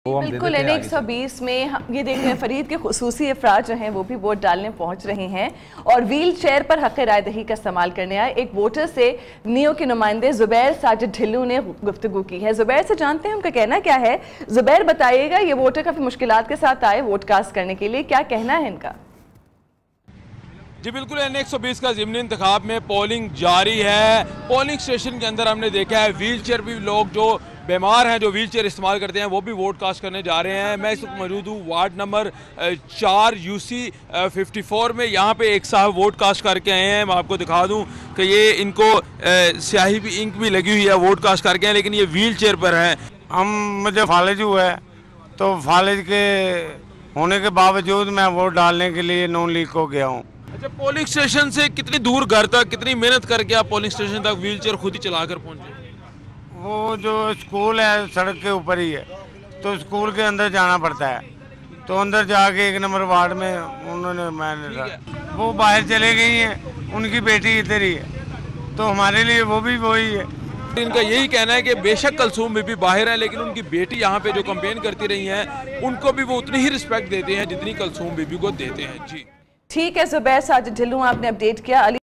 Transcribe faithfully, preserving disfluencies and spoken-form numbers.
बिल्कुल एन एक सौ बीस में हम ये देख रहे हैं फरीद के खुसूसी अफराद जो हैं वो भी वोट डालने पहुंच रहे हैं और व्हील चेयर पर हक़ राय दही का इस्तेमाल करने आए एक वोटर से नियो के नुमाइंदे जुबैर साजिद ढिल्लू ने गुफ्तगू की है। जुबैर से जानते हैं उनका कहना क्या है। जुबैर बताइएगा, ये वोटर काफ़ी मुश्किलात के साथ आए वोट कास्ट करने के लिए, क्या कहना है इनका? जी बिल्कुल, एन एक सौ बीस का ज़िमनी इंतखाब में पोलिंग जारी है। पोलिंग स्टेशन के अंदर हमने देखा है व्हील चेयर भी लोग जो बीमार हैं जो व्हील चेयर इस्तेमाल करते हैं वो भी वोट कास्ट करने जा रहे हैं। मैं इस वक्त मौजूद हूँ वार्ड नंबर चार यू सी फिफ्टी फोर में। यहाँ पे एक साहब वोट कास्ट करके आए हैं। मैं आपको दिखा दूँ कि ये इनको स्याही भी इंक भी लगी हुई है, वोट कास्ट करके हैं, लेकिन ये व्हील चेयर पर हैं। हम मुझे फालिज हुआ है तो फालिज के होने के बावजूद मैं वोट डालने के लिए नॉन लीग को गया हूँ। अच्छा, पोलिंग स्टेशन से कितनी दूर घर तक, कितनी मेहनत करके आप पोलिंग स्टेशन तक व्हील चेयर खुद ही चला कर पहुँचे? वो जो स्कूल है सड़क के ऊपर ही है तो स्कूल के अंदर जाना पड़ता है, तो अंदर जाके एक नंबर वार्ड में उन्होंने मैंने वो बाहर चले गई हैं, उनकी बेटी इधर ही है, तो हमारे लिए वो भी वही है। इनका यही कहना है कि बेशक कलसूम बीबी बाहर है लेकिन उनकी बेटी यहाँ पे जो कंपेन करती रही हैं उनको भी वो उतनी ही रिस्पेक्ट देते हैं जितनी कलसूम बीबी को देते हैं। जी ठीक है जुबैर साजिद ढिल्लू, आपने अपडेट किया।